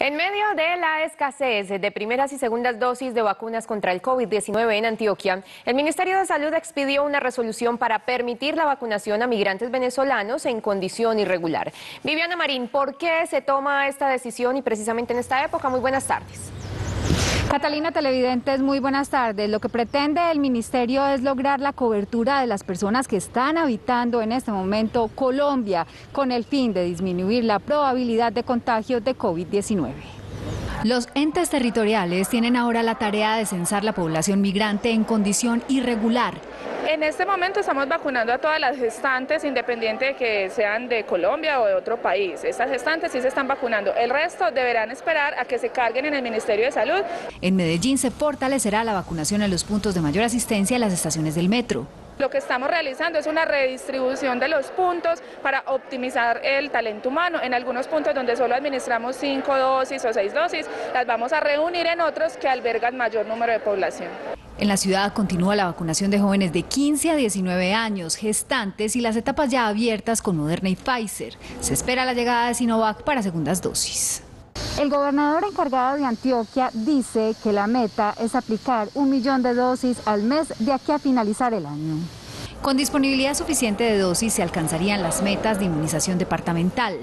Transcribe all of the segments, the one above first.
En medio de la escasez de primeras y segundas dosis de vacunas contra el COVID-19 en Antioquia, el Ministerio de Salud expidió una resolución para permitir la vacunación a migrantes venezolanos en condición irregular. Viviana Marín, ¿por qué se toma esta decisión y precisamente en esta época? Muy buenas tardes. Catalina, televidentes, muy buenas tardes. Lo que pretende el ministerio es lograr la cobertura de las personas que están habitando en este momento Colombia, con el fin de disminuir la probabilidad de contagio de COVID-19. Los entes territoriales tienen ahora la tarea de censar la población migrante en condición irregular. En este momento estamos vacunando a todas las gestantes, independiente de que sean de Colombia o de otro país. Estas gestantes sí se están vacunando. El resto deberán esperar a que se carguen en el Ministerio de Salud. En Medellín se fortalecerá la vacunación en los puntos de mayor asistencia en las estaciones del metro. Lo que estamos realizando es una redistribución de los puntos para optimizar el talento humano. En algunos puntos donde solo administramos 5 dosis o 6 dosis, las vamos a reunir en otros que albergan mayor número de población. En la ciudad continúa la vacunación de jóvenes de 15 a 19 años, gestantes y las etapas ya abiertas con Moderna y Pfizer. Se espera la llegada de Sinovac para segundas dosis. El gobernador encargado de Antioquia dice que la meta es aplicar 1 millón de dosis al mes de aquí a finalizar el año. Con disponibilidad suficiente de dosis se alcanzarían las metas de inmunización departamental.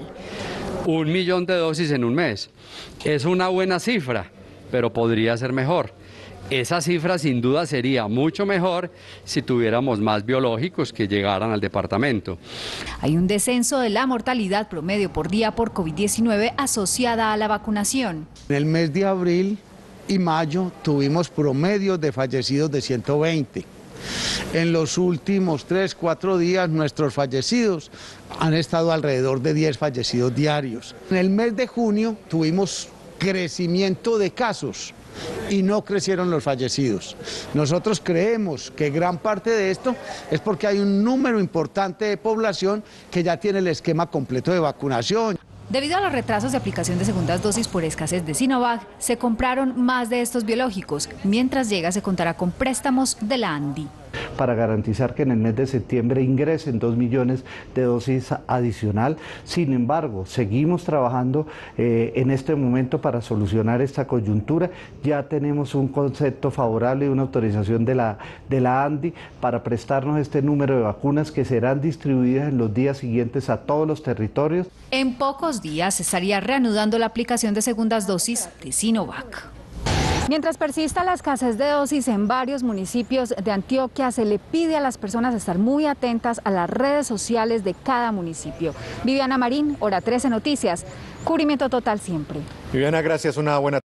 1 millón de dosis en un mes. Es una buena cifra, pero podría ser mejor. Esa cifra sin duda sería mucho mejor si tuviéramos más biológicos que llegaran al departamento. Hay un descenso de la mortalidad promedio por día por COVID-19 asociada a la vacunación. En el mes de abril y mayo tuvimos promedios de fallecidos de 120. En los últimos 3-4 días nuestros fallecidos han estado alrededor de 10 fallecidos diarios. En el mes de junio tuvimos crecimiento de casos y no crecieron los fallecidos. Nosotros creemos que gran parte de esto es porque hay un número importante de población que ya tiene el esquema completo de vacunación. Debido a los retrasos de aplicación de segundas dosis por escasez de Sinovac, se compraron más de estos biológicos. Mientras llega, se contará con préstamos de la ANDI. Para garantizar que en el mes de septiembre ingresen 2 millones de dosis adicional. Sin embargo, seguimos trabajando en este momento para solucionar esta coyuntura. Ya tenemos un concepto favorable y una autorización de la ANDI para prestarnos este número de vacunas que serán distribuidas en los días siguientes a todos los territorios. En pocos días se estaría reanudando la aplicación de segundas dosis de Sinovac. Mientras persista la escasez de dosis en varios municipios de Antioquia, se le pide a las personas estar muy atentas a las redes sociales de cada municipio. Viviana Marín, Hora 13 Noticias, cubrimiento total siempre. Viviana, gracias, una buena